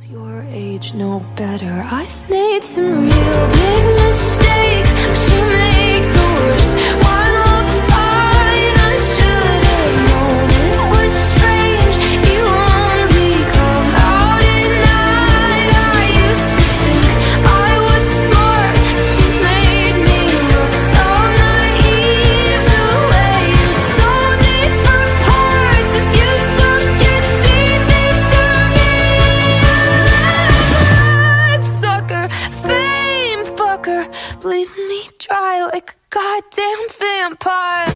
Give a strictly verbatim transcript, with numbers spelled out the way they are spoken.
Your age, no better. I've made some real big mistakes, but you make the worst one look fine. I should have known it was strange. You only come out at night. I used to think I was smart, but you made me look so naive. The way you sold me for parts as you sunk your teeth into me. Sucker, fame fucker, bleed me dry like a goddamn vampire.